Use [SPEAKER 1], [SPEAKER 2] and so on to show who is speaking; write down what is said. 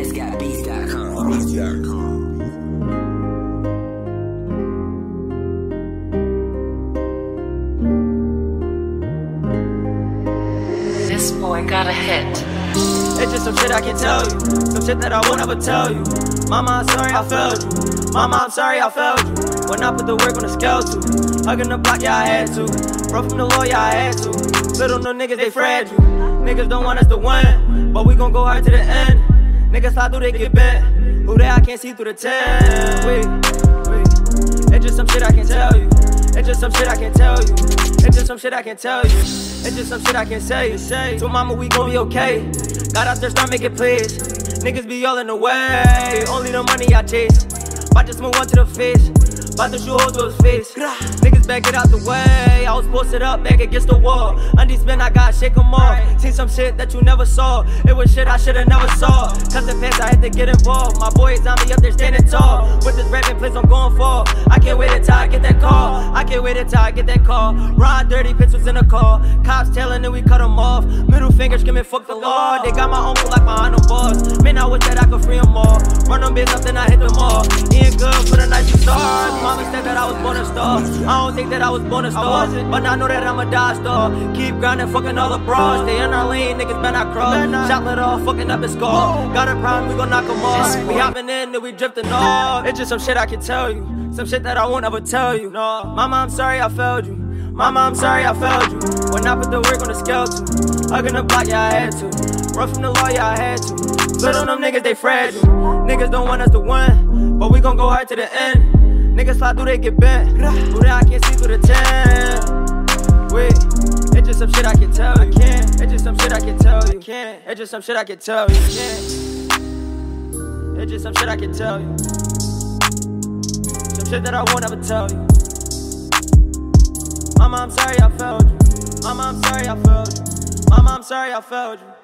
[SPEAKER 1] ScottBeats.com.
[SPEAKER 2] This boy got a hit.
[SPEAKER 3] It's just some shit I can tell you, some shit that I won't ever tell you. Mama, I'm sorry I failed you. Mama, I'm sorry I failed you. When I put the work on the scale too, hugging the block, yeah I had to. Run from the law, yeah I had to. Little no niggas, they fragile. Niggas don't want us to win, but we gon' go hard to the end. Niggas slide through, they get bent. Who that I can't see through the tent. Wait. It's just some shit I can tell you. It's just some shit I can tell you. It's just some shit I can tell you. It's just some shit I can say. To mama, we gon' be okay. Got out there, start making plays. Niggas be all in the way. Only the money I chase. About to move on to the face. About to shoot holes to his face. Niggas back it out the way. I was posted up back against the wall. Undies spin, I gotta shake them off. Seen some shit that you never saw. It was shit I should've never saw. Cause the past I had to get involved. My boys on me up there standing tall. With this rapping place I'm going for. I can't wait until I get that call. I can't wait until I get that call. Ron dirty pistols in the car. Cops telling that we cut them off. Middle finger screaming fuck the law. They got my uncle like my no boss. Man, I wish that I could free them all. Run them bitch up then I hit them all. Ain't good for the night you start. Mama said that I was born a star. I don't think that I was born a star, but I know that I'm a die star. Keep grinding, fucking all the bras. Stay in our lane, niggas better not cross. Shot lit off, fucking up his skull. Got a problem, we gon' knock them off. We hopping in, then we drifting off. It's just some shit I can tell you, some shit that I won't ever tell you. No, mama, I'm sorry I failed you. Mama, I'm sorry I failed you. When I put the work on the scale too. Hugging the block, yeah I had to. Run from the law, yeah I had to. Little them niggas, they fragile. Niggas don't want us to win, but we gon' go hard to the end. Niggas slide through, they get bent. Who that I can't see through the tent. Wait, it's just some shit I can tell you. It's just some shit I can tell you. It's just some shit I can tell you. It's just some shit I can tell you. Some shit that I won't ever tell you. Mama, I'm sorry I failed you. Mama, I'm sorry I failed you. Mama, I'm sorry I failed you.